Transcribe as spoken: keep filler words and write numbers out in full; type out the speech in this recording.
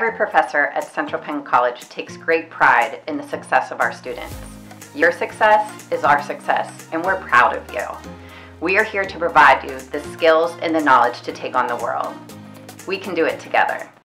Every professor at Central Penn College takes great pride in the success of our students. Your success is our success, and we're proud of you. We are here to provide you the skills and the knowledge to take on the world. We can do it together.